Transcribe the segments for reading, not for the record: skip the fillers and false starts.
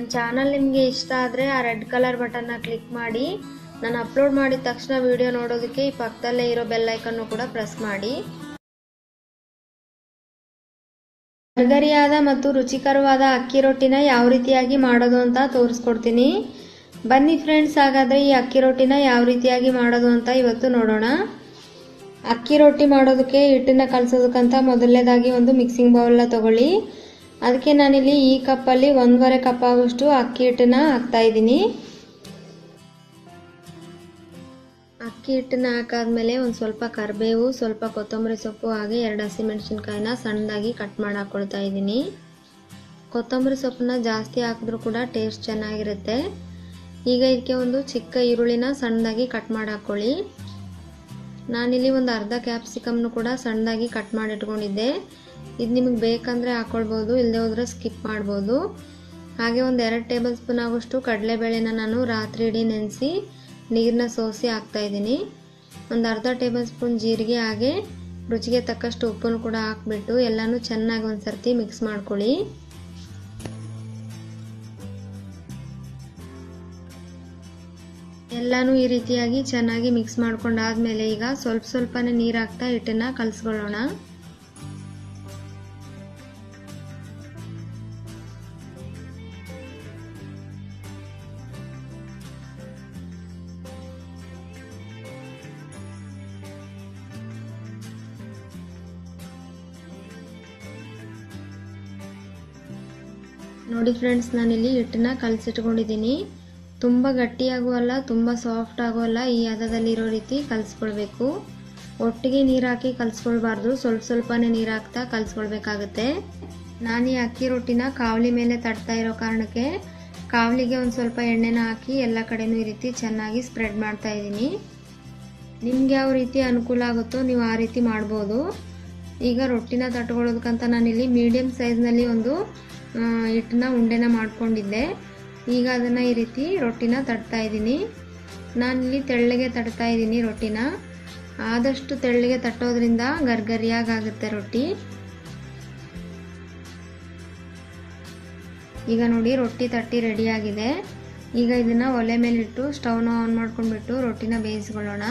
ನನ್ನ ಚಾನಲ್ ನಿಮಗೆ ಇಷ್ಟ ಆದರೆ ಆ ರೆಡ್ ಕಲರ್ ಬಟನ್ನ ಕ್ಲಿಕ್ ಮಾಡಿ. ನಾನು ಅಪ್ಲೋಡ್ ಮಾಡಿದ ತಕ್ಷಣ ವಿಡಿಯೋ ನೋಡೋದಕ್ಕೆ ಈ ಪಕ್ಕದಲ್ಲೇ ಇರೋ ಬೆಲ್ ಐಕನ್ನು ಕೂಡ ಪ್ರೆಸ್ ಮಾಡಿ. ಗರಿಗರಿಯಾದ ಮತ್ತು ರುಚಿಕರವಾದ ಅಕ್ಕಿ ರೊಟ್ಟಿನ ಯಾವ ರೀತಿಯಾಗಿ ಮಾಡೋದು ಅಂತ ತೋರಿಸ್ಕೊಡ್ತೀನಿ. ಬನ್ನಿ ಫ್ರೆಂಡ್ಸ್, ಹಾಗಾದರೆ ಈ ಅಕ್ಕಿ ರೊಟ್ಟಿನ ಯಾವ ರೀತಿಯಾಗಿ ಮಾಡೋದು ಅಂತ ಇವತ್ತು ನೋಡೋಣ. ಅಕ್ಕಿ ರೊಟ್ಟಿ ಮಾಡೋದಕ್ಕೆ ಹಿಟ್ಟನ್ನ ಕಲಸೋದಕ್ಕಂತ ಮೊದಲನೇದಾಗಿ ಒಂದು ಮಿಕ್ಸಿಂಗ್ ಬೌಲ್ನ ತಗೊಳ್ಳಿ. ಅದಕ್ಕೆ ನಾನಿಲ್ಲಿ ಈ ಕಪ್ಪಲ್ಲಿ 1.5 ಕಪ್ ಆಗುವಷ್ಟು ಅಕ್ಕಿ ಹಿಟ್ಟನ್ನ ಹಾಕ್ತಾ ಇದ್ದೀನಿ. ಅಕ್ಕಿ ಹಿಟ್ಟನ್ನ ಹಾಕಾದ್ಮೇಲೆ ಒಂದು ಸ್ವಲ್ಪ ಕರಿಬೇವು, ಸ್ವಲ್ಪ ಕೊತ್ತಂಬರಿ ಸೊಪ್ಪು ಹಾಗೆ 2 ಹಸಿಮೆಣಸಿನ್ಕಾಯಿನ ಸಣ್ಣದಾಗಿ ಕಟ್ ಮಾಡಿ ಹಾಕ್ಕೊಳ್ತಾ ಇದ್ದೀನಿ. ಕೊತ್ತಂಬರಿ ಸೊಪ್ಪನ್ನ ಜಾಸ್ತಿ ಹಾಕಿದ್ರೂ ಕೂಡ ಟೇಸ್ಟ್ ಚೆನ್ನಾಗಿರುತ್ತೆ. ಈಗ ಇದಕ್ಕೆ ಒಂದು ಚಿಕ್ಕ ಈರುಳ್ಳಿನ ಸಣ್ಣದಾಗಿ ಕಟ್ ಮಾಡಿ ಹಾಕ್ಕೊಳ್ಳಿ. ನಾನಿಲ್ಲಿ ಒಂದು ಅರ್ಧ ಕ್ಯಾಪ್ಸಿಕಮ್ನು ಕೂಡ ಸಣ್ಣದಾಗಿ ಕಟ್ ಮಾಡಿ ಇಟ್ಕೊಂಡಿದ್ದೆ. ಇದು ನಿಮಗೆ ಬೇಕಂದರೆ ಹಾಕ್ಕೊಳ್ಬೋದು, ಇಲ್ಲದೆ ಹೋದರೆ ಸ್ಕಿಪ್ ಮಾಡ್ಬೋದು. ಹಾಗೆ ಒಂದು 2 ಟೇಬಲ್ ಸ್ಪೂನ್ ಆಗುವಷ್ಟು ಕಡಲೆಬೇಳೆನ ನಾನು ರಾತ್ರಿ ಇಡೀ ನೆನೆಸಿ ನೀರನ್ನ ಸೋಸಿ ಹಾಕ್ತಾಯಿದ್ದೀನಿ. ಒಂದು ಅರ್ಧ ಟೇಬಲ್ ಸ್ಪೂನ್ ಜೀರಿಗೆ ಹಾಗೆ ರುಚಿಗೆ ತಕ್ಕಷ್ಟು ಉಪ್ಪನ್ನು ಕೂಡ ಹಾಕ್ಬಿಟ್ಟು ಎಲ್ಲನೂ ಚೆನ್ನಾಗಿ ಒಂದು ಸರ್ತಿ ಮಿಕ್ಸ್ ಮಾಡ್ಕೊಳ್ಳಿ. ಎಲ್ಲನೂ ಈ ರೀತಿಯಾಗಿ ಚೆನ್ನಾಗಿ ಮಿಕ್ಸ್ ಮಾಡ್ಕೊಂಡಾದ್ಮೇಲೆ ಈಗ ಸ್ವಲ್ಪನೇ ನೀರು ಹಾಕ್ತಾ ಹಿಟ್ಟನ್ನ ಕಲಸ್ಕೊಳ್ಳೋಣ. ನೋಡಿ ಫ್ರೆಂಡ್ಸ್, ನಾನಿಲ್ಲಿ ಹಿಟ್ಟನ್ನ ಕಲಸಿಟ್ಕೊಂಡಿದ್ದೀನಿ. ತುಂಬ ಗಟ್ಟಿಯಾಗುವಲ್ಲ, ತುಂಬ ಸಾಫ್ಟ್ ಆಗುವಲ್ಲ, ಈ ಹದದಲ್ಲಿರೋ ರೀತಿ ಕಲಸ್ಕೊಳ್ಬೇಕು. ಒಟ್ಟಿಗೆ ನೀರು ಹಾಕಿ ಕಲಸ್ಕೊಳ್ಬಾರ್ದು, ಸ್ವಲ್ಪನೇ ನೀರು ಹಾಕ್ತಾ ಕಲಸ್ಕೊಳ್ಬೇಕಾಗತ್ತೆ. ನಾನು ಈ ಅಕ್ಕಿ ರೊಟ್ಟಿನ ಕಾವಲಿ ಮೇಲೆ ತಡ್ತಾ ಇರೋ ಕಾರಣಕ್ಕೆ ಕಾವಲಿಗೆ ಒಂದು ಸ್ವಲ್ಪ ಎಣ್ಣೆನ ಹಾಕಿ ಎಲ್ಲ ಕಡೆನೂ ಈ ರೀತಿ ಚೆನ್ನಾಗಿ ಸ್ಪ್ರೆಡ್ ಮಾಡ್ತಾ ಇದ್ದೀನಿ. ನಿಮ್ಗೆ ಯಾವ ರೀತಿ ಅನುಕೂಲ ಆಗುತ್ತೋ ನೀವು ಆ ರೀತಿ ಮಾಡ್ಬೋದು. ಈಗ ರೊಟ್ಟಿನ ತಟ್ಕೊಳ್ಳೋದಕ್ಕಂತ ನಾನಿಲ್ಲಿ ಮೀಡಿಯಂ ಸೈಜ್ನಲ್ಲಿ ಒಂದು ಹಿಟ್ಟನ್ನ ಉಂಡೆನ ಮಾಡ್ಕೊಂಡಿದ್ದೆ. ಈಗ ಅದನ್ನು ಈ ರೀತಿ ರೊಟ್ಟಿನ ತಟ್ತಾ ಇದ್ದೀನಿ. ನಾನಿಲ್ಲಿ ತೆಳ್ಳಗೆ ತಟ್ತಾ ಇದ್ದೀನಿ ರೊಟ್ಟಿನ. ಆದಷ್ಟು ತೆಳ್ಳಗೆ ತಟ್ಟೋದ್ರಿಂದ ಗರ್ಗರಿಯಾಗುತ್ತೆ ರೊಟ್ಟಿ. ಈಗ ನೋಡಿ ರೊಟ್ಟಿ ತಟ್ಟಿ ರೆಡಿಯಾಗಿದೆ. ಈಗ ಇದನ್ನು ಒಲೆ ಮೇಲಿಟ್ಟು ಸ್ಟವ್ನ ಆನ್ ಮಾಡ್ಕೊಂಡ್ಬಿಟ್ಟು ರೊಟ್ಟಿನ ಬೇಯಿಸ್ಕೊಳ್ಳೋಣ.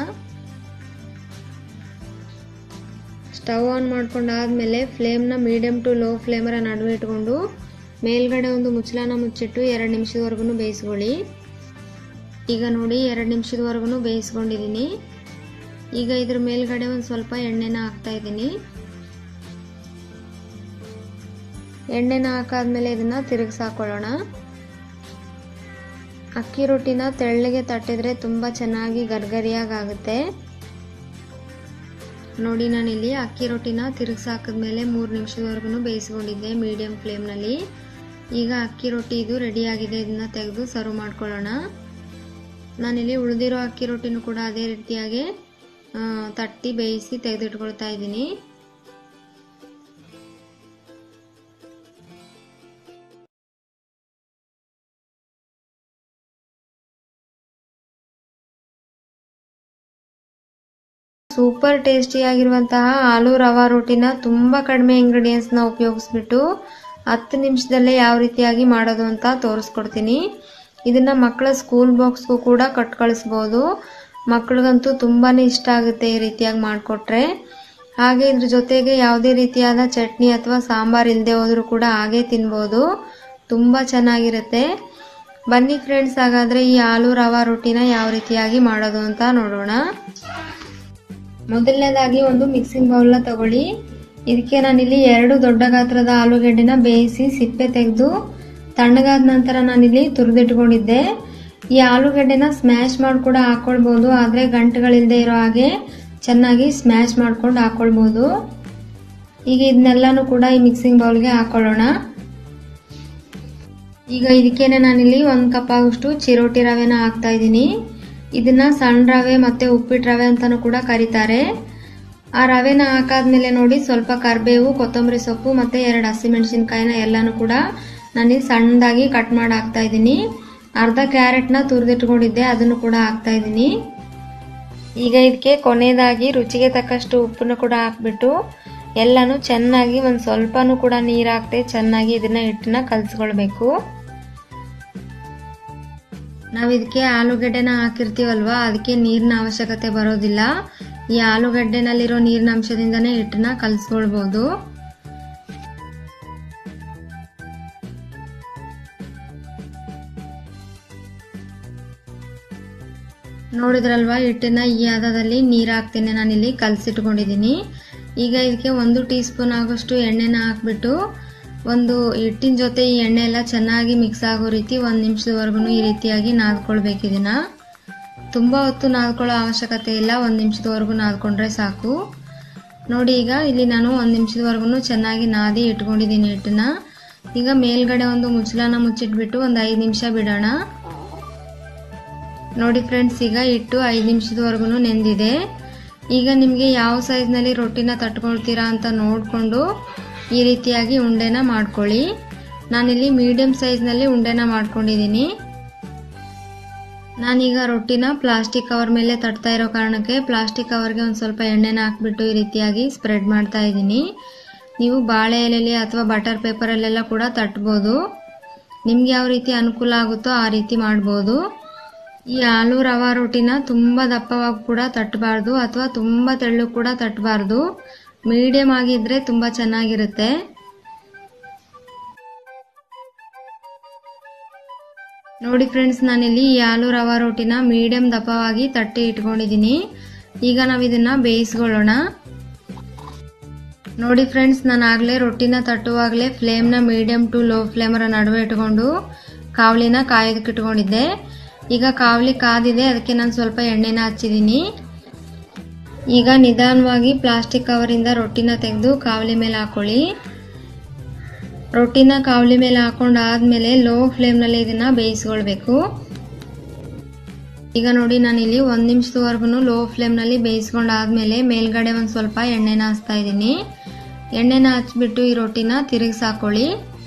ಸ್ಟವ್ ಆನ್ ಮಾಡ್ಕೊಂಡಾದ್ಮೇಲೆ ಫ್ಲೇಮ್ನ ಮೀಡಿಯಂ ಟು ಲೋ ಫ್ಲೇಮರ ನಡುವೆ ಇಟ್ಕೊಂಡು ಮೇಲ್ಗಡೆ ಒಂದು ಮುಚ್ಚಳನ ಮುಚ್ಚಿಟ್ಟು 2 ನಿಮಿಷದವರೆಗೂ ಬೇಯಿಸ್ಕೊಳ್ಳಿ. ಈಗ ನೋಡಿ 2 ನಿಮಿಷದವರೆಗೂ ಬೇಯಿಸ್ಕೊಂಡಿದ್ದೀನಿ. ಈಗ ಇದ್ರ ಮೇಲ್ಗಡೆ ಒಂದು ಸ್ವಲ್ಪ ಎಣ್ಣೆನ ಹಾಕ್ತಾ ಇದ್ದೀನಿ. ಎಣ್ಣೆನ ಹಾಕಾದ್ಮೇಲೆ ಇದನ್ನ ತಿರುಗಿಸಾಕೊಳ್ಳೋಣ. ಅಕ್ಕಿ ರೊಟ್ಟಿನ ತೆಳ್ಳಗೆ ತಟ್ಟಿದ್ರೆ ತುಂಬ ಚೆನ್ನಾಗಿ ಗರ್ಗರಿಯಾಗುತ್ತೆ. ನೋಡಿ, ನಾನಿಲ್ಲಿ ಅಕ್ಕಿ ರೊಟ್ಟಿನ ತಿರುಗಿಸಾಕಿದ್ಮೇಲೆ 3 ನಿಮಿಷದವರೆಗೂ ಬೇಯಿಸ್ಕೊಂಡಿದ್ದೆ ಮೀಡಿಯಂ ಫ್ಲೇಮ್ನಲ್ಲಿ. ಈಗ ಅಕ್ಕಿ ರೊಟ್ಟಿ ಇದು ರೆಡಿಯಾಗಿದೆ. ಇದನ್ನ ತೆಗೆದು ಸರ್ವ್ ಮಾಡ್ಕೊಳ್ಳೋಣ. ನಾನಿಲ್ಲಿ ಉಳಿದಿರೋ ಅಕ್ಕಿ ರೊಟ್ಟಿನೂ ಕೂಡ ಅದೇ ರೀತಿಯಾಗಿ ತಟ್ಟಿ ಬೇಯಿಸಿ ತೆಗೆದಿಟ್ಕೊಳ್ತಾ ಇದ್ದೀನಿ. ಸೂಪರ್ ಟೇಸ್ಟಿಯಾಗಿರುವಂತಹ ಆಲೂ ರವಾ ರೊಟ್ಟಿನ ತುಂಬ ಕಡಿಮೆ ಇಂಗ್ರೀಡಿಯೆಂಟ್ಸ್ನ ಉಪಯೋಗಿಸ್ಬಿಟ್ಟು 10 ನಿಮಿಷದಲ್ಲೇ ಯಾವ ರೀತಿಯಾಗಿ ಮಾಡೋದು ಅಂತ ತೋರಿಸ್ಕೊಡ್ತೀನಿ. ಇದನ್ನ ಮಕ್ಕಳ ಸ್ಕೂಲ್ ಬಾಕ್ಸ್ಗೂ ಕೂಡ ಕಟ್ ಕಳಿಸ್ಬೋದು. ಮಕ್ಕಳಿಗಂತೂ ತುಂಬಾ ಇಷ್ಟ ಆಗುತ್ತೆ ಈ ರೀತಿಯಾಗಿ ಮಾಡಿಕೊಟ್ರೆ. ಹಾಗೆ ಇದ್ರ ಜೊತೆಗೆ ಯಾವುದೇ ರೀತಿಯಾದ ಚಟ್ನಿ ಅಥವಾ ಸಾಂಬಾರ್ ಇಲ್ಲದೆ ಹೋದರೂ ಕೂಡ ಹಾಗೆ ತಿನ್ಬೋದು. ತುಂಬ ಚೆನ್ನಾಗಿರುತ್ತೆ. ಬನ್ನಿ ಫ್ರೆಂಡ್ಸ್, ಹಾಗಾದರೆ ಈ ಆಲೂ ರವಾ ರೊಟ್ಟಿನ ಯಾವ ರೀತಿಯಾಗಿ ಮಾಡೋದು ಅಂತ ನೋಡೋಣ. ಮೊದಲನೇದಾಗಿ ಒಂದು ಮಿಕ್ಸಿಂಗ್ ಬೌಲ್ನ ತಗೊಳ್ಳಿ. ಇದಕ್ಕೆ ನಾನಿಲ್ಲಿ 2 ದೊಡ್ಡ ಗಾತ್ರದ ಆಲೂಗೆಡ್ಡೆನ ಬೇಯಿಸಿ ಸಿಪ್ಪೆ ತೆಗೆದು ತಣ್ಣಗಾದ ನಂತರ ನಾನಿಲ್ಲಿ ತುರಿದಿಟ್ಕೊಂಡಿದ್ದೆ. ಈ ಆಲೂಗೆಡ್ಡೆನ ಸ್ಮ್ಯಾಶ್ ಮಾಡಿ ಕೂಡ ಹಾಕೊಳ್ಬೋದು, ಆದರೆ ಗಂಟುಗಳಿಲ್ಲದೆ ಇರೋ ಹಾಗೆ ಚೆನ್ನಾಗಿ ಸ್ಮ್ಯಾಶ್ ಮಾಡ್ಕೊಂಡು ಹಾಕೊಳ್ಬೋದು. ಈಗ ಇದನ್ನೆಲ್ಲನೂ ಕೂಡ ಈ ಮಿಕ್ಸಿಂಗ್ ಬೌಲ್ಗೆ ಹಾಕೊಳ್ಳೋಣ. ಈಗ ಇದಕ್ಕೇನೆ ನಾನಿಲ್ಲಿ 1 ಕಪ್ ಆಗುವಷ್ಟು ಚಿರೋಟಿ ರವೆನ ಹಾಕ್ತಾ ಇದ್ದೀನಿ. ಇದನ್ನ ಸಣ್ಣ ರವೆ ಮತ್ತೆ ಉಪ್ಪಿಟ್ಟು ರವೆ ಅಂತಾನೂ ಕೂಡ ಕರೀತಾರೆ. ಆ ರವೆನ ಹಾಕಾದ್ಮೇಲೆ ನೋಡಿ ಸ್ವಲ್ಪ ಕರಿಬೇವು, ಕೊತ್ತಂಬರಿ ಸೊಪ್ಪು ಮತ್ತೆ 2 ಹಸಿಮೆಣಸಿನ್ಕಾಯಿನ ಎಲ್ಲಾನು ಕೂಡ ನಾನು ಸಣ್ಣದಾಗಿ ಕಟ್ ಮಾಡಿ ಹಾಕ್ತಾ ಇದ್ದೀನಿ. ಅರ್ಧ ಕ್ಯಾರೆಟ್ನ ತುರಿದಿಟ್ಕೊಂಡಿದ್ದೆ, ಅದನ್ನು ಕೂಡ ಹಾಕ್ತಾ ಇದ್ದೀನಿ. ಈಗ ಇದಕ್ಕೆ ಕೊನೆಯದಾಗಿ ರುಚಿಗೆ ತಕ್ಕಷ್ಟು ಉಪ್ಪನ್ನು ಕೂಡ ಹಾಕ್ಬಿಟ್ಟು ಎಲ್ಲಾನು ಚೆನ್ನಾಗಿ ಒಂದು ಸ್ವಲ್ಪನೂ ಕೂಡ ನೀರು ಹಾಕದೆ ಚೆನ್ನಾಗಿ ಇದನ್ನ ಹಿಟ್ಟನ್ನ ಕಲಸ್ಕೊಳ್ಬೇಕು. ನಾವು ಇದಕ್ಕೆ ಆಲೂಗಡ್ಡೆನ ಹಾಕಿರ್ತೀವಲ್ವಾ, ಅದಕ್ಕೆ ನೀರಿನ ಅವಶ್ಯಕತೆ ಬರೋದಿಲ್ಲ. ಈ ಆಲೂಗಡ್ಡೆನಲ್ಲಿರೋ ನೀರಿನ ಅಂಶದಿಂದನೇ ಹಿಟ್ಟನ್ನ ಕಲಸ್ಕೊಳ್ಬಹುದು. ನೋಡಿದ್ರಲ್ವಾ, ಹಿಟ್ಟನ್ನ ಈ ಹದದಲ್ಲಿ ನೀರು ಹಾಕ್ತೀನಿ. ನಾನಿಲ್ಲಿ ಕಲಸಿಟ್ಕೊಂಡಿದ್ದೀನಿ. ಈಗ ಇದಕ್ಕೆ 1 ಟೀ ಸ್ಪೂನ್ ಆಗೋಷ್ಟು ಎಣ್ಣೆನ ಹಾಕ್ಬಿಟ್ಟು ಒಂದು ಹಿಟ್ಟಿನ ಜೊತೆ ಈ ಎಣ್ಣೆ ಎಲ್ಲ ಚೆನ್ನಾಗಿ ಮಿಕ್ಸ್ ಆಗೋ ರೀತಿ 1 ನಿಮಿಷದವರೆಗೂ ಈ ರೀತಿಯಾಗಿ ನಾದ್ಕೊಳ್ಬೇಕು. ಇದನ್ನ ತುಂಬಾ ಹೊತ್ತು ನಾದ್ಕೊಳ್ಳೋ ಅವಶ್ಯಕತೆ ಇಲ್ಲ, 1 ನಿಮಿಷದವರೆಗೂ ನಾದ್ಕೊಂಡ್ರೆ ಸಾಕು. ನೋಡಿ, ಈಗ ಇಲ್ಲಿ ನಾನು 1 ನಿಮಿಷದವರೆಗೂ ಚೆನ್ನಾಗಿ ನಾದಿ ಇಟ್ಕೊಂಡಿದ್ದೀನಿ ಹಿಟ್ಟನ್ನ. ಈಗ ಮೇಲ್ಗಡೆ ಒಂದು ಮುಚ್ಚಳನ ಮುಚ್ಚಿಟ್ಬಿಟ್ಟು ಒಂದು 5 ನಿಮಿಷ ಬಿಡೋಣ. ನೋಡಿ ಫ್ರೆಂಡ್ಸ್, ಈಗ ಹಿಟ್ಟು 5 ನಿಮಿಷದವರೆಗೂ ನೆಂದಿದೆ. ಈಗ ನಿಮಗೆ ಯಾವ ಸೈಜ್ನಲ್ಲಿ ರೊಟ್ಟಿನ ತಟ್ಕೊಳ್ತೀರಾ ಅಂತ ನೋಡಿಕೊಂಡು ಈ ರೀತಿಯಾಗಿ ಉಂಡೆನ ಮಾಡ್ಕೊಳ್ಳಿ. ನಾನಿಲ್ಲಿ ಮೀಡಿಯಂ ಸೈಜ್ನಲ್ಲಿ ಉಂಡೆನ ಮಾಡ್ಕೊಂಡಿದ್ದೀನಿ. ನಾನೀಗ ರೊಟ್ಟಿನ ಪ್ಲಾಸ್ಟಿಕ್ ಕವರ್ ಮೇಲೆ ತಟ್ತಾ ಇರೋ ಕಾರಣಕ್ಕೆ ಪ್ಲಾಸ್ಟಿಕ್ ಕವರ್ಗೆ ಒಂದು ಸ್ವಲ್ಪ ಎಣ್ಣೆನ ಹಾಕ್ಬಿಟ್ಟು ಈ ರೀತಿಯಾಗಿ ಸ್ಪ್ರೆಡ್ ಮಾಡ್ತಾ ಇದ್ದೀನಿ. ನೀವು ಬಾಳೆ ಎಲೆಯಲ್ಲಿ ಅಥವಾ ಬಟರ್ ಪೇಪರಲ್ಲೆಲ್ಲ ಕೂಡ ತಟ್ಬೋದು. ನಿಮ್ಗೆ ಯಾವ ರೀತಿ ಅನುಕೂಲ ಆಗುತ್ತೋ ಆ ರೀತಿ ಮಾಡ್ಬೋದು. ಈ ಆಲೂ ರವಾ ರೊಟ್ಟಿನ ತುಂಬಾ ದಪ್ಪವಾಗಿ ಕೂಡ ತಟ್ಟಬಾರ್ದು ಅಥವಾ ತುಂಬಾ ತೆಳ್ಳು ಕೂಡ ತಟ್ಟಬಾರ್ದು. ಮೀಡಿಯಂ ಆಗಿದ್ರೆ ತುಂಬಾ ಚೆನ್ನಾಗಿರುತ್ತೆ. ನೋಡಿ ಫ್ರೆಂಡ್ಸ್, ನಾನಿಲ್ಲಿ ಈ ಆಲೂ ರವಾ ರೊಟ್ಟಿನ ಮೀಡಿಯಂ ದಪ್ಪವಾಗಿ ತಟ್ಟಿ ಇಟ್ಕೊಂಡಿದ್ದೀನಿ. ಈಗ ನಾವು ಇದನ್ನ ಬೇಯಿಸ್ಕೊಳ್ಳೋಣ. ನೋಡಿ ಫ್ರೆಂಡ್ಸ್, ನಾನು ಆಗ್ಲೇ ರೊಟ್ಟಿನ ತಟ್ಟುವಾಗಲೇ ಫ್ಲೇಮ್ನ ಮೀಡಿಯಂ ಟು ಲೋ ಫ್ಲೇಮರ ನಡುವೆ ಇಟ್ಕೊಂಡು ಕಾವಲಿನ ಕಾಯೋದಕ್ಕೆ ಇಟ್ಕೊಂಡಿದ್ದೆ. ಈಗ ಕಾವಲಿ ಕಾದಿದೆ, ಅದಕ್ಕೆ ನಾನು ಸ್ವಲ್ಪ ಎಣ್ಣೆನ ಹಚ್ಚಿದ್ದೀನಿ. ಈಗ ನಿಧಾನವಾಗಿ ಪ್ಲಾಸ್ಟಿಕ್ ಕವರಿಂದ ರೊಟ್ಟಿನ ತೆಗೆದು ಕಾವಲಿ ಮೇಲೆ ಹಾಕೊಳ್ಳಿ. ರೊಟ್ಟಿನ ಕಾವಲಿ ಮೇಲೆ ಹಾಕೊಂಡಾದ್ಮೇಲೆ ಲೋ ಫ್ಲೇಮ್ನಲ್ಲಿ ಇದನ್ನ ಬೇಯಿಸ್ಕೊಳ್ಬೇಕು. ಈಗ ನೋಡಿ, ನಾನಿಲ್ಲಿ 1 ನಿಮಿಷದವರೆಗೂ ಲೋ ಫ್ಲೇಮ್ನಲ್ಲಿ ಬೇಯಿಸ್ಕೊಂಡಾದ್ಮೇಲೆ ಮೇಲ್ಗಡೆ ಒಂದು ಸ್ವಲ್ಪ ಎಣ್ಣೆನ ಹಚ್ತಾ ಇದ್ದೀನಿ. ಎಣ್ಣೆನ ಹಚ್ಬಿಟ್ಟು ಈ ರೊಟ್ಟಿನ ತಿರುಗಿಸಾಕೊಳ್ಳಿ.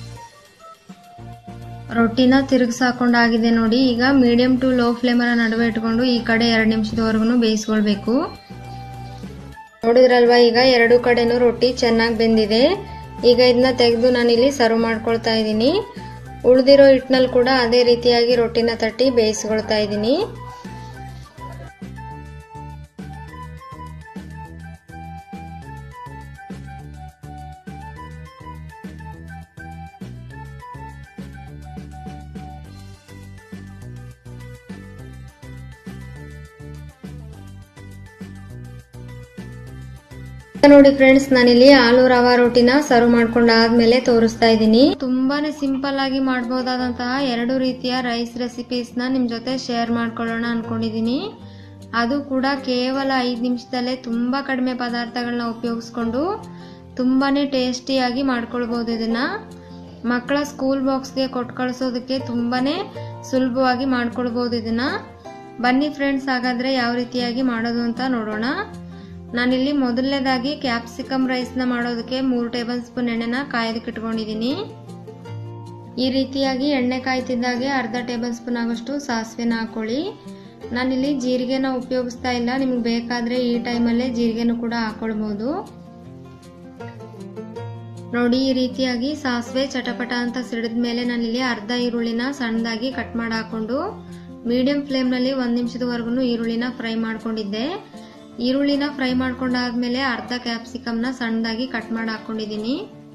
ರೊಟ್ಟಿನ ತಿರುಗಿಸಾಕೊಂಡಾಗಿದೆ ನೋಡಿ. ಈಗ ಮೀಡಿಯಂ ಟು ಲೋ ಫ್ಲೇಮರ ನಡುವೆ ಇಟ್ಕೊಂಡು ಈ ಕಡೆ 2 ನಿಮಿಷದವರೆಗೂ ಬೇಯಿಸ್ಕೊಳ್ಬೇಕು. ನೋಡಿದ್ರಲ್ವಾ, ಈಗ 2 ಕಡೆನೂ ರೊಟ್ಟಿ ಚೆನ್ನಾಗಿ ಬೆಂದಿದೆ. ಈಗ ಇದನ್ನ ತೆಗೆದು ನಾನಿಲ್ಲಿ ಸರ್ವ್ ಮಾಡ್ಕೊಳ್ತಾ ಇದ್ದೀನಿ. ಉಳಿದಿರೋ ಹಿಟ್ಟಿನಲ್ಲಿ ಕೂಡ ಅದೇ ರೀತಿಯಾಗಿ ರೊಟ್ಟಿನ ತಟ್ಟಿ ಬೇಯಿಸ್ಕೊಳ್ತಾ ಇದ್ದೀನಿ. ನೋಡಿ ಫ್ರೆಂಡ್ಸ್, ನಾನಿಲ್ಲಿ ಆಲೂ ರವಾ ರೊಟ್ಟಿನ ಸರ್ವ್ ಮಾಡ್ಕೊಂಡಾದ್ಮೇಲೆ ತೋರಿಸ್ತಾ ಇದ್ದೀನಿ. ತುಂಬಾನೇ ಸಿಂಪಲ್ ಆಗಿ ಮಾಡಬಹುದಾದಂತಹ 2 ರೀತಿಯ ರೈಸ್ ರೆಸಿಪೀಸ್ ನ ನಿಮ್ ಜೊತೆ ಶೇರ್ ಮಾಡ್ಕೊಳ್ಳೋಣ ಅನ್ಕೊಂಡಿದೀನಿ. ಅದು ಕೂಡ ಕೇವಲ 5 ನಿಮಿಷದಲ್ಲೇ ತುಂಬಾ ಕಡಿಮೆ ಪದಾರ್ಥಗಳನ್ನ ಉಪಯೋಗಿಸ್ಕೊಂಡು ತುಂಬಾನೇ ಟೇಸ್ಟಿಯಾಗಿ ಮಾಡ್ಕೊಳ್ಬಹುದು. ಇದನ್ನ ಮಕ್ಕಳ ಸ್ಕೂಲ್ ಬಾಕ್ಸ್ಗೆ ಕೊಟ್ಟು ಕಳಿಸೋದಕ್ಕೆ ತುಂಬಾನೇ ಸುಲಭವಾಗಿ ಮಾಡ್ಕೊಳ್ಬಹುದು. ಇದನ್ನ ಬನ್ನಿ ಫ್ರೆಂಡ್ಸ್, ಹಾಗಾದ್ರೆ ಯಾವ ರೀತಿಯಾಗಿ ಮಾಡೋದು ಅಂತ ನೋಡೋಣ. ನಾನಿಲ್ಲಿ ಮೊದಲನೇದಾಗಿ ಕ್ಯಾಪ್ಸಿಕಮ್ ರೈಸ್ ನ ಮಾಡೋದಕ್ಕೆ 3 ಟೇಬಲ್ ಸ್ಪೂನ್ ಎಣ್ಣೆನ ಕಾಯೋದಕ್ಕೆ ಇಟ್ಕೊಂಡಿದ್ದೀನಿ. ಈ ರೀತಿಯಾಗಿ ಎಣ್ಣೆ ಕಾಯ್ತಿದ್ದಾಗೆ ಅರ್ಧ ಟೇಬಲ್ ಸ್ಪೂನ್ ಆಗೋಷ್ಟು ಸಾಸಿವೆನ ಹಾಕೊಳ್ಳಿ. ನಾನಿಲ್ಲಿ ಜೀರಿಗೆನ ಉಪಯೋಗಿಸ್ತಾ ಇಲ್ಲ, ನಿಮ್ಗೆ ಬೇಕಾದ್ರೆ ಈ ಟೈಮಲ್ಲೇ ಜೀರಿಗೆನೂ ಕೂಡ ಹಾಕೊಳ್ಬಹುದು. ನೋಡಿ, ಈ ರೀತಿಯಾಗಿ ಸಾಸಿವೆ ಚಟಪಟ ಅಂತ ಸಿಡಿದ ಮೇಲೆ ನಾನಿಲ್ಲಿ ಅರ್ಧ ಈರುಳ್ಳಿನ ಸಣ್ಣದಾಗಿ ಕಟ್ ಮಾಡಿ ಹಾಕೊಂಡು ಮೀಡಿಯಂ ಫ್ಲೇಮ್ ನಲ್ಲಿ 1 ನಿಮಿಷದವರೆಗೂ ಈರುಳ್ಳಿನ ಫ್ರೈ ಮಾಡ್ಕೊಂಡಿದ್ದೆ. ಈರುಳ್ಳಿನ ಫ್ರೈ ಮಾಡ್ಕೊಂಡಾದ್ಮೇಲೆ ಅರ್ಧ ಕ್ಯಾಪ್ಸಿಕಮ್ ನ ಸಣ್ಣದಾಗಿ ಕಟ್ ಮಾಡಿ ಹಾಕೊಂಡಿದ್ದೀನಿ.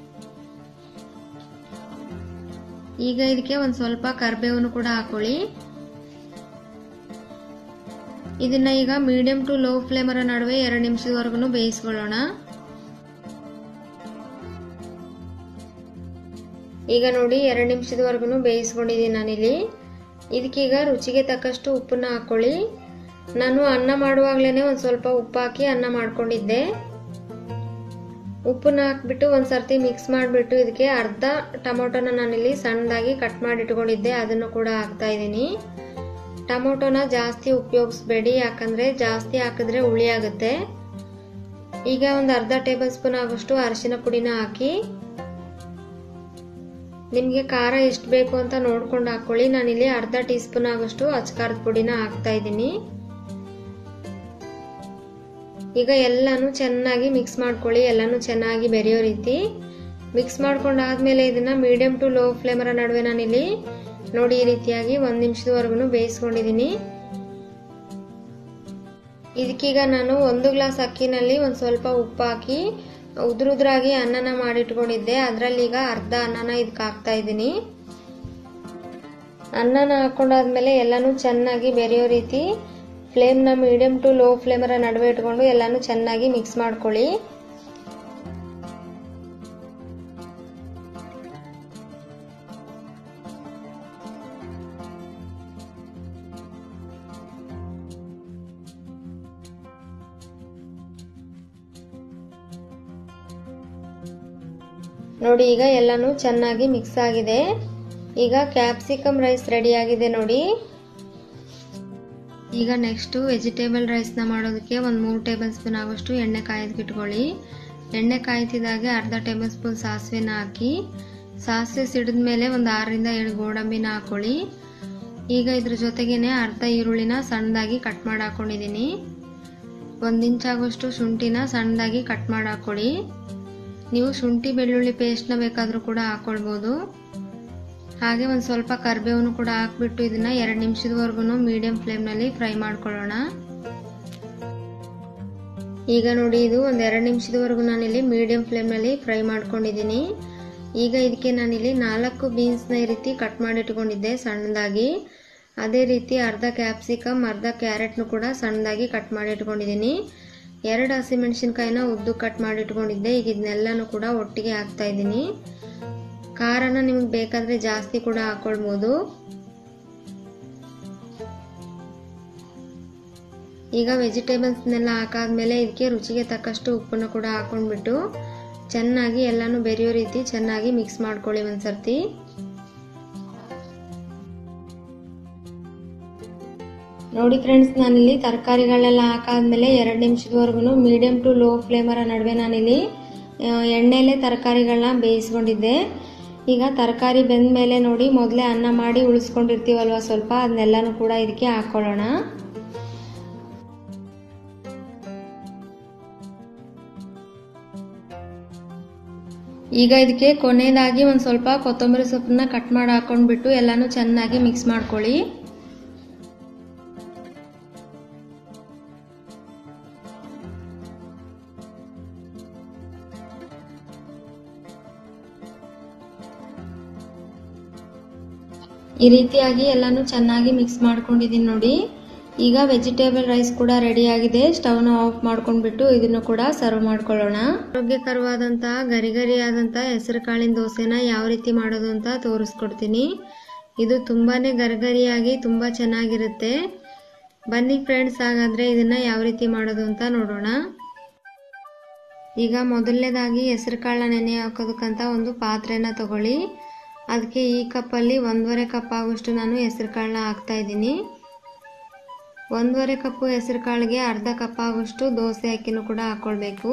ಈಗ ಇದಕ್ಕೆ ಒಂದ್ ಸ್ವಲ್ಪ ಕರಿಬೇವನ್ನು ಕೂಡ ಹಾಕೊಳ್ಳಿ. ಇದನ್ನ ಈಗ ಮೀಡಿಯಂ ಟು ಲೋ ಫ್ಲೇಮರ ನಡುವೆ 2 ನಿಮಿಷದವರೆಗೂ ಬೇಯಿಸ್ಕೊಳ್ಳೋಣ. ಈಗ ನೋಡಿ, 2 ನಿಮಿಷದವರೆಗೂ ಬೇಯಿಸ್ಕೊಂಡಿದ್ದೀನಿ ನಾನಿಲ್ಲಿ. ಇದಕ್ಕೀಗ ರುಚಿಗೆ ತಕ್ಕಷ್ಟು ಉಪ್ಪನ್ನ ಹಾಕೊಳ್ಳಿ. ನಾನು ಅನ್ನ ಮಾಡುವಾಗ್ಲೇನೆ ಒಂದ್ ಸ್ವಲ್ಪ ಉಪ್ಪು ಹಾಕಿ ಅನ್ನ ಮಾಡ್ಕೊಂಡಿದ್ದೆ. ಉಪ್ಪನ್ನ ಹಾಕ್ಬಿಟ್ಟು ಒಂದ್ಸರ್ತಿ ಮಿಕ್ಸ್ ಮಾಡಿಬಿಟ್ಟು ಇದಕ್ಕೆ ಅರ್ಧ ಟೊಮೊಟೊನ ನಾನಿಲ್ಲಿ ಸಣ್ಣದಾಗಿ ಕಟ್ ಮಾಡಿ ಇಟ್ಕೊಂಡಿದ್ದೆ, ಅದನ್ನು ಕೂಡ ಹಾಕ್ತಾ ಇದ್ದೀನಿ. ಟೊಮೊಟೊನ ಜಾಸ್ತಿ ಉಪಯೋಗಿಸ್ಬೇಡಿ, ಯಾಕಂದ್ರೆ ಜಾಸ್ತಿ ಹಾಕಿದ್ರೆ ಹುಳಿ ಆಗುತ್ತೆ. ಈಗ ಒಂದು ಅರ್ಧ ಟೇಬಲ್ ಸ್ಪೂನ್ ಆಗೋಷ್ಟು ಅರಿಶಿನ ಪುಡಿನ ಹಾಕಿ, ನಿಮ್ಗೆ ಖಾರ ಎಷ್ಟು ಬೇಕು ಅಂತ ನೋಡ್ಕೊಂಡು ಹಾಕೊಳ್ಳಿ. ನಾನಿಲ್ಲಿ ಅರ್ಧ ಟೀ ಸ್ಪೂನ್ ಆಗೋಷ್ಟು ಅಚ್ಕಾರದ ಪುಡಿನ ಹಾಕ್ತಾ ಇದ್ದೀನಿ. ಈಗ ಎಲ್ಲಾನು ಚೆನ್ನಾಗಿ ಮಿಕ್ಸ್ ಮಾಡ್ಕೊಳ್ಳಿ, ಎಲ್ಲಾನು ಚೆನ್ನಾಗಿ ಬೆರೆಯೋ ರೀತಿ ಮಿಕ್ಸ್ ಮಾಡ್ಕೊಂಡಾದ್ಮೇಲೆ ಇದನ್ನ ಮೀಡಿಯಂ ಟು ಲೋ ಫ್ಲೇಮರ ನಡುವೆ ನಾನಿಲ್ಲಿ ನೋಡಿ ಈ ರೀತಿಯಾಗಿ 1 ನಿಮಿಷದವರೆಗೂ ಬೇಯಿಸ್ಕೊಂಡಿದ್ದೀನಿ. ಇದಕ್ಕೀಗ ನಾನು 1 ಗ್ಲಾಸ್ ಅಕ್ಕಿನಲ್ಲಿ ಒಂದು ಸ್ವಲ್ಪ ಉಪ್ಪು ಹಾಕಿ ಉದುರಾಗಿ ಅನ್ನನ ಮಾಡಿಟ್ಕೊಂಡಿದ್ದೆ. ಅದರಲ್ಲಿ ಈಗ ಅರ್ಧ ಅನ್ನನ ಇದಕ್ಕೆ ಹಾಕ್ತಾ ಇದ್ದೀನಿ. ಅನ್ನನ ಹಾಕೊಂಡಾದ್ಮೇಲೆ ಎಲ್ಲಾನು ಚೆನ್ನಾಗಿ ಬೆರೆಯೋ ರೀತಿ ಫ್ಲೇಮ್ನ ಮೀಡಿಯಂ ಟು ಲೋ ಫ್ಲೇಮರ ನಡುವೆ ಇಟ್ಕೊಂಡು ಎಲ್ಲಾನು ಚೆನ್ನಾಗಿ ಮಿಕ್ಸ್ ಮಾಡ್ಕೊಳ್ಳಿ. ನೋಡಿ ಈಗ ಎಲ್ಲಾನು ಚೆನ್ನಾಗಿ ಮಿಕ್ಸ್ ಆಗಿದೆ. ಈಗ ಕ್ಯಾಪ್ಸಿಕಮ್ ರೈಸ್ ರೆಡಿ ಆಗಿದೆ ನೋಡಿ. ಈಗ ನೆಕ್ಸ್ಟ್ ವೆಜಿಟೇಬಲ್ ರೈಸ್ನ ಮಾಡೋದಕ್ಕೆ ಒಂದು 3 ಟೇಬಲ್ ಸ್ಪೂನ್ ಆಗುವಷ್ಟು ಎಣ್ಣೆ ಕಾಯೋದಕ್ಕೆ ಇಟ್ಕೊಳ್ಳಿ. ಎಣ್ಣೆ ಕಾಯ್ತಿದ್ದಾಗೆ ಅರ್ಧ ಟೇಬಲ್ ಸ್ಪೂನ್ ಸಾಸಿವೆನ ಹಾಕಿ, ಸಾಸಿವೆ ಸಿಡಿದ ಮೇಲೆ ಒಂದು 6 ರಿಂದ 7 ಗೋಡಂಬಿನ ಹಾಕೊಳ್ಳಿ. ಈಗ ಇದ್ರ ಜೊತೆಗೇನೆ ಅರ್ಧ ಈರುಳ್ಳಿನ ಸಣ್ಣದಾಗಿ ಕಟ್ ಮಾಡಿ ಹಾಕೊಂಡಿದ್ದೀನಿ. 1 ಇಂಚ್ ಆಗುವಷ್ಟು ಶುಂಠಿನ ಸಣ್ಣದಾಗಿ ಕಟ್ ಮಾಡಿ ಹಾಕೊಳ್ಳಿ. ನೀವು ಶುಂಠಿ ಬೆಳ್ಳುಳ್ಳಿ ಪೇಸ್ಟ್ನ ಬೇಕಾದರೂ ಕೂಡ ಹಾಕೊಳ್ಬೋದು. ಹಾಗೆ ಒಂದು ಸ್ವಲ್ಪ ಕರಿಬೇವನ್ನು ಕೂಡ ಹಾಕ್ಬಿಟ್ಟು ಇದನ್ನ 2 ನಿಮಿಷದವರೆಗೂ ಮೀಡಿಯಂ ಫ್ಲೇಮ್ನಲ್ಲಿ ಫ್ರೈ ಮಾಡ್ಕೊಳ್ಳೋಣ. ಈಗ ನೋಡಿ ಇದು ಒಂದು 2 ನಿಮಿಷದವರೆಗೂ ನಾನಿಲ್ಲಿ ಮೀಡಿಯಂ ಫ್ಲೇಮ್ನಲ್ಲಿ ಫ್ರೈ ಮಾಡ್ಕೊಂಡಿದ್ದೀನಿ. ಈಗ ಇದಕ್ಕೆ ನಾನಿಲ್ಲಿ 4 ಬೀನ್ಸ್ನ ಈ ರೀತಿ ಕಟ್ ಮಾಡಿ ಇಟ್ಕೊಂಡಿದ್ದೆ ಸಣ್ಣದಾಗಿ. ಅದೇ ರೀತಿ ಅರ್ಧ ಕ್ಯಾಪ್ಸಿಕಮ್, ಅರ್ಧ ಕ್ಯಾರೆಟ್ನು ಕೂಡ ಸಣ್ಣದಾಗಿ ಕಟ್ ಮಾಡಿ ಇಟ್ಕೊಂಡಿದ್ದೀನಿ. 2 ಹಸಿಮೆಣಸಿನಕಾಯಿನ ಉದ್ದು ಕಟ್ ಮಾಡಿ ಇಟ್ಕೊಂಡಿದ್ದೆ. ಈಗ ಇದನ್ನೆಲ್ಲನೂ ಕೂಡ ಒಟ್ಟಿಗೆ ಹಾಕ್ತಾ ಇದ್ದೀನಿ. ಖಾರನ ನಿಮಗೆ ಬೇಕಾದ್ರೆ ಜಾಸ್ತಿ ಕೂಡ ಹಾಕೊಳ್ಬಹುದು. ಈಗ ವೆಜಿಟೇಬಲ್ಸ್ನೆಲ್ಲ ಹಾಕಾದ್ಮೇಲೆ ಇದಕ್ಕೆ ರುಚಿಗೆ ತಕ್ಕಷ್ಟು ಉಪ್ಪನ್ನು ಕೂಡ ಹಾಕೊಂಡ್ಬಿಟ್ಟು ಚೆನ್ನಾಗಿ ಎಲ್ಲಾನು ಬೆರೆಯೋ ರೀತಿ ಚೆನ್ನಾಗಿ ಮಿಕ್ಸ್ ಮಾಡ್ಕೊಳ್ಳಿ ಒಂದ್ಸರ್ತಿ. ನೋಡಿ ಫ್ರೆಂಡ್ಸ್, ನಾನಿಲ್ಲಿ ತರಕಾರಿಗಳನ್ನೆಲ್ಲ ಹಾಕಾದ್ಮೇಲೆ 2 ನಿಮಿಷದವರೆಗೂ ಮೀಡಿಯಂ ಟು ಲೋ ಫ್ಲೇಮರ ನಡುವೆ ನಾನಿಲ್ಲಿ ಎಣ್ಣೆಲೆ ತರಕಾರಿಗಳನ್ನ ಬೇಯಿಸ್ಕೊಂಡಿದ್ದೆ. ಈಗ ತರಕಾರಿ ಬೆಂದ ಮೇಲೆ ನೋಡಿ ಮೊದಲೇ ಅನ್ನ ಮಾಡಿ ಉಳಿಸ್ಕೊಂಡಿರ್ತೀವಲ್ವ ಸ್ವಲ್ಪ, ಅದನ್ನೆಲ್ಲನೂ ಕೂಡ ಇದಕ್ಕೆ ಹಾಕೊಳ್ಳೋಣ. ಈಗ ಇದಕ್ಕೆ ಕೊನೆಯದಾಗಿ ಒಂದು ಸ್ವಲ್ಪ ಕೊತ್ತಂಬರಿ ಸೊಪ್ಪನ್ನ ಕಟ್ ಮಾಡಿ ಹಾಕೊಂಡ್ಬಿಟ್ಟು ಎಲ್ಲಾನು ಚೆನ್ನಾಗಿ ಮಿಕ್ಸ್ ಮಾಡ್ಕೊಳ್ಳಿ. ಈ ರೀತಿಯಾಗಿ ಎಲ್ಲಾನು ಚೆನ್ನಾಗಿ ಮಿಕ್ಸ್ ಮಾಡ್ಕೊಂಡಿದ್ದೀನಿ ನೋಡಿ. ಈಗ ವೆಜಿಟೇಬಲ್ ರೈಸ್ ಕೂಡ ರೆಡಿ ಆಗಿದೆ. ಸ್ಟವ್ನ ಆಫ್ ಮಾಡ್ಕೊಂಡ್ಬಿಟ್ಟು ಇದನ್ನು ಕೂಡ ಸರ್ವ್ ಮಾಡ್ಕೊಳ್ಳೋಣ. ಆರೋಗ್ಯಕರವಾದಂತಹ ಗರಿಗರಿಯಾದಂತಹ ಹೆಸರು ಕಾಳಿನ ದೋಸೆನ ಯಾವ ರೀತಿ ಮಾಡೋದು ಅಂತ ತೋರಿಸ್ಕೊಡ್ತೀನಿ. ಇದು ತುಂಬಾನೇ ಗರಿಗರಿಯಾಗಿ ತುಂಬಾ ಚೆನ್ನಾಗಿರುತ್ತೆ. ಬನ್ನಿ ಫ್ರೆಂಡ್ಸ್, ಹಾಗಾದ್ರೆ ಇದನ್ನ ಯಾವ ರೀತಿ ಮಾಡೋದು ಅಂತ ನೋಡೋಣ. ಈಗ ಮೊದಲನೇದಾಗಿ ಹೆಸರು ಕಾಳನ್ನ ನೆನೆ ಹಾಕೋದಕ್ಕಂತ ಒಂದು ಪಾತ್ರೆನ ತಗೊಳ್ಳಿ. ಅದಕ್ಕೆ ಈ ಕಪ್ಪಲ್ಲಿ 1.5 ಕಪ್ ಆಗುವಷ್ಟು ನಾನು ಹೆಸರು ಕಾಳನ್ನ ಹಾಕ್ತಾ ಇದ್ದೀನಿ. 1.5 ಕಪ್ ಹೆಸರು ಕಾಳಿಗೆ ಅರ್ಧ ಕಪ್ ಆಗುವಷ್ಟು ದೋಸೆ ಅಕ್ಕಿನೂ ಕೂಡ ಹಾಕೊಳ್ಬೇಕು.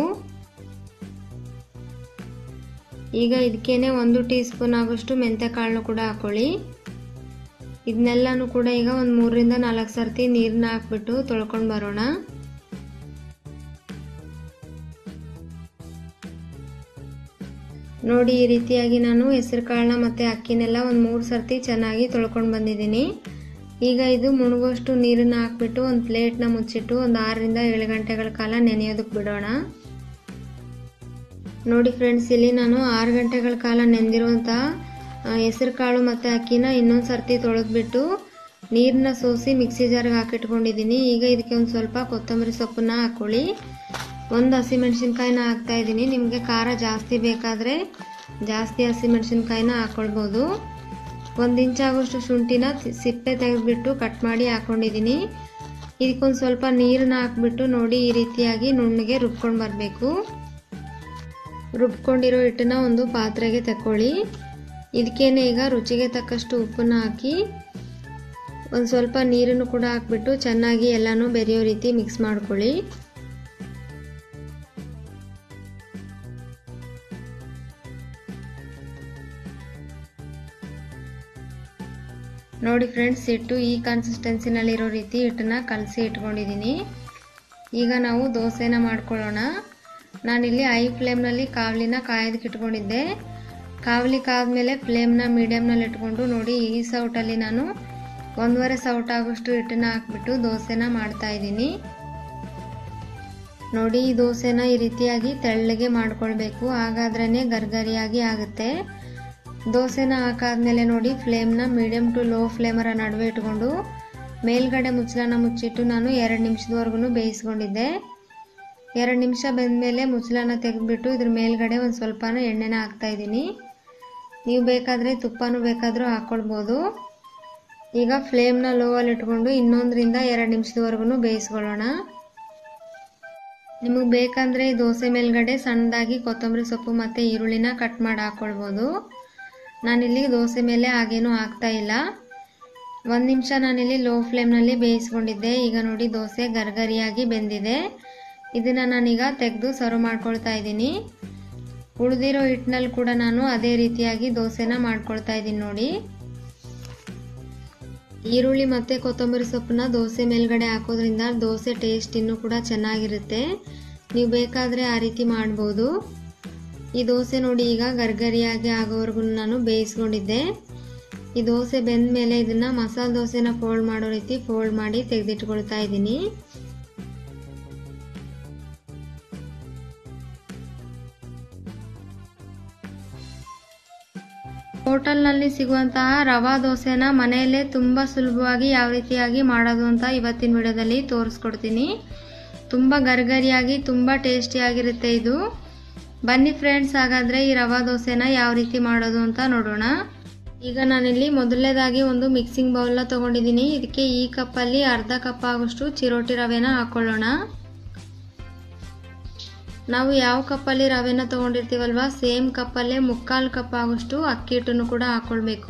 ಈಗ ಇದಕ್ಕೇನೆ 1 ಟೀ ಸ್ಪೂನ್ ಆಗುವಷ್ಟು ಮೆಂತ್ಯ ಕಾಳನ್ನು ಕೂಡ ಹಾಕೊಳ್ಳಿ. ಇದನ್ನೆಲ್ಲಾನು ಕೂಡ ಈಗ ಒಂದು 3 ರಿಂದ 4 ಸರ್ತಿ ನೀರನ್ನ ಹಾಕ್ಬಿಟ್ಟು ತೊಳ್ಕೊಂಡು ಬರೋಣ. ನೋಡಿ ಈ ರೀತಿಯಾಗಿ ನಾನು ಹೆಸರು ಕಾಳನ್ನ ಮತ್ತೆ ಅಕ್ಕಿನೆಲ್ಲ ಒಂದು 3 ಸರ್ತಿ ಚೆನ್ನಾಗಿ ತೊಳ್ಕೊಂಡು ಬಂದಿದ್ದೀನಿ. ಈಗ ಇದು ಮುಳುಗುವಷ್ಟು ನೀರನ್ನ ಹಾಕ್ಬಿಟ್ಟು ಒಂದು ಪ್ಲೇಟ್ನ ಮುಚ್ಚಿಟ್ಟು ಒಂದು 6 ರಿಂದ 7 ಗಂಟೆಗಳ ಕಾಲ ನೆನೆಯೋದಕ್ಕೆ ಬಿಡೋಣ. ನೋಡಿ ಫ್ರೆಂಡ್ಸ್, ಇಲ್ಲಿ ನಾನು 6 ಗಂಟೆಗಳ ಕಾಲ ನೆಂದಿರುವಂಥ ಹೆಸರು ಕಾಳು ಮತ್ತು ಅಕ್ಕಿನ ಇನ್ನೊಂದು ಸರ್ತಿ ತೊಳೆದ್ಬಿಟ್ಟು ನೀರನ್ನ ಸೋಸಿ ಮಿಕ್ಸಿ ಜಾರ್ಗೆ ಹಾಕಿಟ್ಕೊಂಡಿದ್ದೀನಿ. ಈಗ ಇದಕ್ಕೆ ಒಂದು ಸ್ವಲ್ಪ ಕೊತ್ತಂಬರಿ ಸೊಪ್ಪನ್ನ ಹಾಕೊಳ್ಳಿ. 1 ಹಸಿಮೆಣಸಿನ್ಕಾಯಿನ ಹಾಕ್ತಾ ಇದ್ದೀನಿ. ನಿಮಗೆ ಖಾರ ಜಾಸ್ತಿ ಬೇಕಾದರೆ ಜಾಸ್ತಿ ಹಸಿಮೆಣಸಿನ್ಕಾಯಿನ ಹಾಕೊಳ್ಬೋದು. 1 ಇಂಚ್ ಆಗುವಷ್ಟು ಶುಂಠಿನ ಸಿಪ್ಪೆ ತೆಗೆದುಬಿಟ್ಟು ಕಟ್ ಮಾಡಿ ಹಾಕೊಂಡಿದ್ದೀನಿ. ಇದಕ್ಕೊಂದು ಸ್ವಲ್ಪ ನೀರನ್ನ ಹಾಕ್ಬಿಟ್ಟು ನೋಡಿ ಈ ರೀತಿಯಾಗಿ ನುಣ್ಣಗೆ ರುಬ್ಕೊಂಡು ಬರಬೇಕು. ರುಬ್ಕೊಂಡಿರೋ ಹಿಟ್ಟನ್ನ ಒಂದು ಪಾತ್ರೆಗೆ ತಕೊಳ್ಳಿ. ಇದಕ್ಕೇನೆ ಈಗ ರುಚಿಗೆ ತಕ್ಕಷ್ಟು ಉಪ್ಪನ್ನ ಹಾಕಿ ಒಂದು ಸ್ವಲ್ಪ ನೀರನ್ನು ಕೂಡ ಹಾಕ್ಬಿಟ್ಟು ಚೆನ್ನಾಗಿ ಎಲ್ಲಾನು ಬೆರೆಯೋ ರೀತಿ ಮಿಕ್ಸ್ ಮಾಡ್ಕೊಳ್ಳಿ. ನೋಡಿ ಫ್ರೆಂಡ್ಸ್, ಹಿಟ್ಟು ಈ ಕನ್ಸಿಸ್ಟೆನ್ಸಿನಲ್ಲಿರೋ ರೀತಿ ಹಿಟ್ಟನ್ನ ಕಲಸಿ ಇಟ್ಕೊಂಡಿದ್ದೀನಿ. ಈಗ ನಾವು ದೋಸೆನ ಮಾಡ್ಕೊಳ್ಳೋಣ. ನಾನಿಲ್ಲಿ ಹೈ ಫ್ಲೇಮ್ನಲ್ಲಿ ಕಾವಲಿನ ಕಾಯೋದಕ್ಕೆ ಇಟ್ಕೊಂಡಿದ್ದೆ. ಕಾವಲಿ ಕಾದ್ಮೇಲೆ ಫ್ಲೇಮ್ನ ಮೀಡಿಯಮ್ನಲ್ಲಿ ಇಟ್ಕೊಂಡು ನೋಡಿ ಈ ಸೌಟಲ್ಲಿ ನಾನು 1.5 ಸೌಟ್ ಆಗೋಷ್ಟು ಹಿಟ್ಟನ್ನ ಹಾಕ್ಬಿಟ್ಟು ದೋಸೆನ ಮಾಡ್ತಾ ಇದ್ದೀನಿ. ನೋಡಿ ಈ ದೋಸೆನ ಈ ರೀತಿಯಾಗಿ ತೆಳ್ಳಗೆ ಮಾಡ್ಕೊಳ್ಬೇಕು, ಹಾಗಾದ್ರೇನೆ ಗರ್ಗರಿಯಾಗಿ ಆಗುತ್ತೆ. ದೋಸೆನ ಹಾಕಾದ್ಮೇಲೆ ನೋಡಿ ಫ್ಲೇಮ್ನ ಮೀಡಿಯಮ್ ಟು ಲೋ ಫ್ಲೇಮರ ನಡುವೆ ಇಟ್ಕೊಂಡು ಮೇಲ್ಗಡೆ ಮುಚ್ಚಳನ ಮುಚ್ಚಿಟ್ಟು ನಾನು 2 ನಿಮಿಷದವರೆಗೂ ಬೇಯಿಸ್ಕೊಂಡಿದ್ದೆ. 2 ನಿಮಿಷ ಬೆಂದ್ಮೇಲೆ ಮುಚ್ಚಳನ ತೆಗೆದ್ಬಿಟ್ಟು ಇದ್ರ ಮೇಲ್ಗಡೆ ಒಂದು ಸ್ವಲ್ಪನ ಎಣ್ಣೆನ ಹಾಕ್ತಾ ಇದ್ದೀನಿ. ನೀವು ಬೇಕಾದರೆ ತುಪ್ಪನೂ ಬೇಕಾದರೂ ಹಾಕ್ಕೊಳ್ಬೋದು. ಈಗ ಫ್ಲೇಮ್ನ ಲೋ ಅಲ್ಲಿ ಇಟ್ಕೊಂಡು 1 ರಿಂದ 2 ನಿಮಿಷದವರೆಗೂ ಬೇಯಿಸ್ಕೊಳ್ಳೋಣ. ನಿಮಗೆ ಬೇಕಂದ್ರೆ ಈ ದೋಸೆ ಮೇಲ್ಗಡೆ ಸಣ್ಣದಾಗಿ ಕೊತ್ತಂಬರಿ ಸೊಪ್ಪು ಮತ್ತು ಈರುಳ್ಳಿನ ಕಟ್ ಮಾಡಿ ಹಾಕ್ಕೊಳ್ಬೋದು. ನಾನಿಲ್ಲಿ ದೋಸೆ ಮೇಲೆ ಹಾಗೇನೂ ಹಾಕ್ತಾ ಇಲ್ಲ. 1 ನಿಮಿಷ ನಾನಿಲ್ಲಿ ಲೋ ಫ್ಲೇಮ್ನಲ್ಲಿ ಬೇಯಿಸ್ಕೊಂಡಿದ್ದೆ. ಈಗ ನೋಡಿ ದೋಸೆ ಗರ್ಗರಿಯಾಗಿ ಬೆಂದಿದೆ. ಇದನ್ನು ನಾನೀಗ ತೆಗೆದು ಸರ್ವ್ ಮಾಡ್ಕೊಳ್ತಾ ಇದ್ದೀನಿ. ಉಳಿದಿರೋ ಹಿಟ್ಟಿನಲ್ಲಿ ಕೂಡ ನಾನು ಅದೇ ರೀತಿಯಾಗಿ ದೋಸೆನ ಮಾಡ್ಕೊಳ್ತಾ ಇದ್ದೀನಿ ನೋಡಿ. ಈರುಳ್ಳಿ ಮತ್ತು ಕೊತ್ತಂಬರಿ ಸೊಪ್ಪನ್ನ ದೋಸೆ ಮೇಲ್ಗಡೆ ಹಾಕೋದ್ರಿಂದ ದೋಸೆ ಟೇಸ್ಟ್ ಇನ್ನೂ ಕೂಡ ಚೆನ್ನಾಗಿರುತ್ತೆ. ನೀವು ಬೇಕಾದರೆ ಆ ರೀತಿ ಮಾಡ್ಬೋದು. ಈ ದೋಸೆ ನೋಡಿ ಈಗ ಗರ್ಗರಿಯಾಗಿ ಆಗೋವರೆಗೂ ನಾನು ಬೇಯಿಸ್ಕೊಂಡಿದ್ದೆ. ಈ ದೋಸೆ ಬೆಂದ ಮೇಲೆ ಇದನ್ನ ಮಸಾಲೆ ದೋಸೆನ ಫೋಲ್ಡ್ ಮಾಡೋ ರೀತಿ ಫೋಲ್ಡ್ ಮಾಡಿ ತೆಗೆದಿಟ್ಕೊಳ್ತಾ ಇದ್ದೀನಿ. ಹೋಟೆಲ್ನಲ್ಲಿ ಸಿಗುವಂತಹ ರವಾ ದೋಸೆನ ಮನೆಯಲ್ಲೇ ತುಂಬ ಸುಲಭವಾಗಿ ಯಾವ ರೀತಿಯಾಗಿ ಮಾಡೋದು ಅಂತ ಇವತ್ತಿನ ವಿಡಿಯೋದಲ್ಲಿ ತೋರಿಸ್ಕೊಡ್ತೀನಿ. ತುಂಬ ಗರ್ಗರಿಯಾಗಿ ತುಂಬ ಟೇಸ್ಟಿಯಾಗಿರುತ್ತೆ ಇದು. ಬನ್ನಿ ಫ್ರೆಂಡ್ಸ್, ಹಾಗಾದರೆ ಈ ರವಾ ದೋಸೆನ ಯಾವ ರೀತಿ ಮಾಡೋದು ಅಂತ ನೋಡೋಣ. ಈಗ ನಾನಿಲ್ಲಿ ಮೊದಲನೇದಾಗಿ ಒಂದು ಮಿಕ್ಸಿಂಗ್ ಬೌಲ್ನ ತೊಗೊಂಡಿದ್ದೀನಿ. ಇದಕ್ಕೆ ಈ ಕಪ್ಪಲ್ಲಿ ಅರ್ಧ ಕಪ್ ಆಗೋಷ್ಟು ಚಿರೋಟಿ ರವೆನ ಹಾಕ್ಕೊಳ್ಳೋಣ. ನಾವು ಯಾವ ಕಪ್ಪಲ್ಲಿ ರವೆನ ತೊಗೊಂಡಿರ್ತೀವಲ್ವ ಸೇಮ್ ಕಪ್ಪಲ್ಲೇ 3/4 ಕಪ್ ಆಗೋಷ್ಟು ಅಕ್ಕಿ ಹಿಟ್ಟನ್ನು ಕೂಡ ಹಾಕ್ಕೊಳ್ಬೇಕು.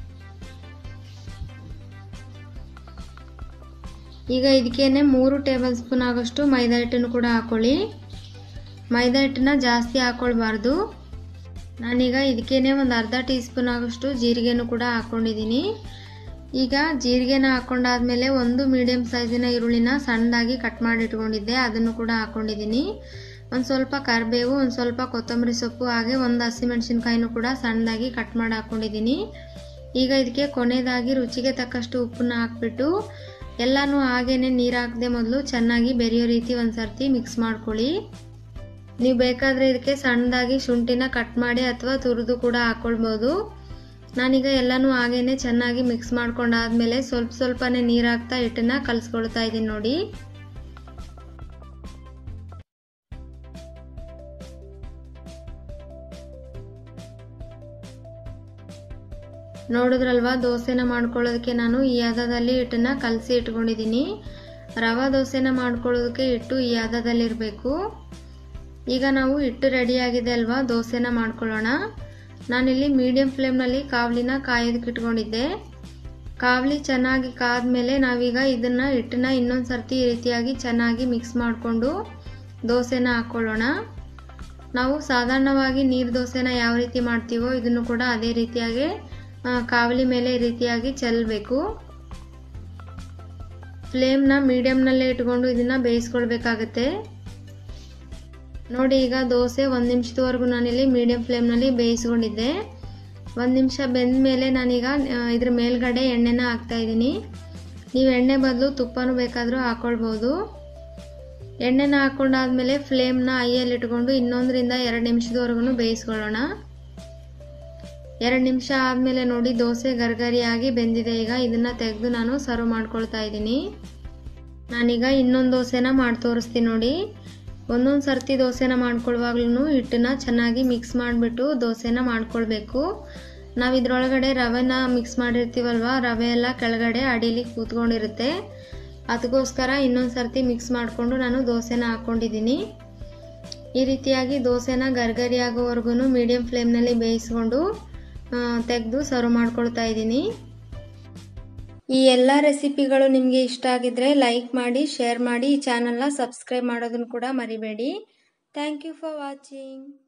ಈಗ ಇದಕ್ಕೇನೆ 3 ಟೇಬಲ್ ಸ್ಪೂನ್ ಆಗೋಷ್ಟು ಮೈದಾ ಹಿಟ್ಟನ್ನು ಕೂಡ ಹಾಕೊಳ್ಳಿ. ಮೈದಾ ಹಿಟ್ಟನ್ನ ಜಾಸ್ತಿ ಹಾಕೊಳ್ಬಾರ್ದು. ನಾನೀಗ ಇದಕ್ಕೇನೆ ಒಂದು ಅರ್ಧ ಟೀ ಸ್ಪೂನ್ ಆಗೋಷ್ಟು ಜೀರಿಗೆನೂ ಕೂಡ ಹಾಕ್ಕೊಂಡಿದ್ದೀನಿ. ಈಗ ಜೀರಿಗೆನ ಹಾಕೊಂಡಾದ್ಮೇಲೆ ಒಂದು ಮೀಡಿಯಂ ಸೈಜಿನ ಈರುಳ್ಳಿನ ಸಣ್ಣದಾಗಿ ಕಟ್ ಮಾಡಿ ಇಟ್ಕೊಂಡಿದ್ದೆ, ಅದನ್ನು ಕೂಡ ಹಾಕೊಂಡಿದ್ದೀನಿ. ಒಂದು ಸ್ವಲ್ಪ ಕರಿಬೇವು, ಒಂದು ಸ್ವಲ್ಪ ಕೊತ್ತಂಬರಿ ಸೊಪ್ಪು, ಹಾಗೆ ಒಂದು ಹಸಿಮೆಣಸಿನ್ಕಾಯಿನೂ ಕೂಡ ಸಣ್ಣದಾಗಿ ಕಟ್ ಮಾಡಿ ಹಾಕೊಂಡಿದ್ದೀನಿ. ಈಗ ಇದಕ್ಕೆ ಕೊನೆಯದಾಗಿ ರುಚಿಗೆ ತಕ್ಕಷ್ಟು ಉಪ್ಪನ್ನ ಹಾಕ್ಬಿಟ್ಟು ಎಲ್ಲನೂ ಹಾಗೇನೆ ನೀರು ಹಾಕದೆ ಮೊದಲು ಚೆನ್ನಾಗಿ ಬೆರೆಯೋ ರೀತಿ ಒಂದ್ಸರ್ತಿ ಮಿಕ್ಸ್ ಮಾಡ್ಕೊಳ್ಳಿ. ನೀವು ಬೇಕಾದರೆ ಇದಕ್ಕೆ ಸಣ್ಣದಾಗಿ ಶುಂಠಿನ ಕಟ್ ಮಾಡಿ ಅಥವಾ ತುರಿದು ಕೂಡ ಹಾಕ್ಕೊಳ್ಬೋದು. ನಾನೀಗ ಎಲ್ಲನೂ ಹಾಗೇನೆ ಚೆನ್ನಾಗಿ ಮಿಕ್ಸ್ ಮಾಡ್ಕೊಂಡಾದ್ಮೇಲೆ ಸ್ವಲ್ಪನೇ ನೀರು ಹಾಕ್ತಾ ಹಿಟ್ಟನ್ನ ಕಲಿಸ್ಕೊಳ್ತಾ ಇದ್ದೀನಿ ನೋಡಿ. ನೋಡಿದ್ರಲ್ವಾ, ದೋಸೆನ ಮಾಡ್ಕೊಳ್ಳೋದಕ್ಕೆ ನಾನು ಈ ಹದದಲ್ಲಿ ಹಿಟ್ಟನ್ನ ಕಲಸಿ ಇಟ್ಕೊಂಡಿದ್ದೀನಿ. ರವಾ ದೋಸೆನ ಮಾಡ್ಕೊಳ್ಳೋದಕ್ಕೆ ಹಿಟ್ಟು ಈ ಹದದಲ್ಲಿರಬೇಕು. ಈಗ ನಾವು ಹಿಟ್ಟು ರೆಡಿಯಾಗಿದೆ ಅಲ್ವಾ, ದೋಸೆನ ಮಾಡ್ಕೊಳ್ಳೋಣ. ನಾನಿಲ್ಲಿ ಮೀಡಿಯಂ ಫ್ಲೇಮ್ನಲ್ಲಿ ಕಾವಲಿನ ಕಾಯೋದಕ್ಕೆ ಇಟ್ಕೊಂಡಿದ್ದೆ. ಕಾವಲಿ ಚೆನ್ನಾಗಿ ಕಾದ್ಮೇಲೆ ನಾವೀಗ ಇದನ್ನ ಹಿಟ್ಟನ್ನ ಇನ್ನೊಂದು ಸರ್ತಿ ಈ ರೀತಿಯಾಗಿ ಚೆನ್ನಾಗಿ ಮಿಕ್ಸ್ ಮಾಡಿಕೊಂಡು ದೋಸೆನ ಹಾಕ್ಕೊಳ್ಳೋಣ. ನಾವು ಸಾಧಾರಣವಾಗಿ ನೀರು ದೋಸೆನ ಯಾವ ರೀತಿ ಮಾಡ್ತೀವೋ ಇದನ್ನು ಕೂಡ ಅದೇ ರೀತಿಯಾಗಿ ಕಾವಲಿ ಮೇಲೆ ಈ ರೀತಿಯಾಗಿ ಚೆಲ್ಲಬೇಕು. ಫ್ಲೇಮ್ನ ಮೀಡಿಯಂನಲ್ಲೇ ಇಟ್ಕೊಂಡು ಇದನ್ನ ಬೇಯಿಸ್ಕೊಳ್ಬೇಕಾಗತ್ತೆ. ನೋಡಿ ಈಗ ದೋಸೆ 1 ನಿಮಿಷದವರೆಗೂ ನಾನಿಲ್ಲಿ ಮೀಡಿಯಂ ಫ್ಲೇಮ್ನಲ್ಲಿ ಬೇಯಿಸ್ಕೊಂಡಿದ್ದೆ. 1 ನಿಮಿಷ ಬೆಂದ ಮೇಲೆ ನಾನೀಗ ಇದ್ರ ಮೇಲ್ಗಡೆ ಎಣ್ಣೆನ ಹಾಕ್ತಾ ಇದ್ದೀನಿ. ನೀವು ಎಣ್ಣೆ ಬದಲು ತುಪ್ಪನೂ ಬೇಕಾದರೂ ಹಾಕ್ಕೊಳ್ಬೋದು. ಎಣ್ಣೆನ ಹಾಕೊಂಡಾದ್ಮೇಲೆ ಫ್ಲೇಮ್ನ ಹೈಯಲ್ಲಿ ಇಟ್ಕೊಂಡು 1 ರಿಂದ 2 ನಿಮಿಷದವರೆಗೂ ಬೇಯಿಸ್ಕೊಳ್ಳೋಣ. 2 ನಿಮಿಷ ಆದಮೇಲೆ ನೋಡಿ ದೋಸೆ ಗರ್ಗರಿಯಾಗಿ ಬೆಂದಿದೆ. ಈಗ ಇದನ್ನ ತೆಗೆದು ನಾನು ಸರ್ವ್ ಮಾಡ್ಕೊಳ್ತಾ ಇದ್ದೀನಿ. ನಾನೀಗ ಇನ್ನೊಂದು ದೋಸೆನ ಮಾಡಿ ತೋರಿಸ್ತೀನಿ ನೋಡಿ. ಒಂದೊಂದು ಸರ್ತಿ ದೋಸೆನ ಮಾಡ್ಕೊಳ್ಳುವಾಗ್ಲೂ ಹಿಟ್ಟನ್ನ ಚೆನ್ನಾಗಿ ಮಿಕ್ಸ್ ಮಾಡಿಬಿಟ್ಟು ದೋಸೆನ ಮಾಡ್ಕೊಳ್ಬೇಕು. ನಾವು ಇದ್ರೊಳಗಡೆ ರವೆನ ಮಿಕ್ಸ್ ಮಾಡಿರ್ತೀವಲ್ವ, ರವೆ ಎಲ್ಲ ಕೆಳಗಡೆ ಅಡಿಲಿ ಕೂತ್ಕೊಂಡಿರುತ್ತೆ. ಅದಕ್ಕೋಸ್ಕರ ಇನ್ನೊಂದು ಸರ್ತಿ ಮಿಕ್ಸ್ ಮಾಡಿಕೊಂಡು ನಾನು ದೋಸೆನ ಹಾಕ್ಕೊಂಡಿದ್ದೀನಿ. ಈ ರೀತಿಯಾಗಿ ದೋಸೆನ ಗರ್ಗರಿ ಆಗೋವರೆಗೂ ಮೀಡಿಯಂ ಫ್ಲೇಮ್ನಲ್ಲಿ ಬೇಯಿಸ್ಕೊಂಡು ತೆಗೆದು ಸರ್ವ್ ಮಾಡ್ಕೊಳ್ತಾ ಇದ್ದೀನಿ. ಈ ಎಲ್ಲ ರೆಸಿಪಿಗಳು ನಿಮಗೆ ಇಷ್ಟ ಆಗಿದ್ರೆ ಲೈಕ್ ಮಾಡಿ, ಶೇರ್ ಮಾಡಿ, ಈ ಚಾನಲ್ನ ಸಬ್ಸ್ಕ್ರೈಬ್ ಮಾಡೋದನ್ನು ಕೂಡ ಮರಿಬೇಡಿ. Thank you for watching.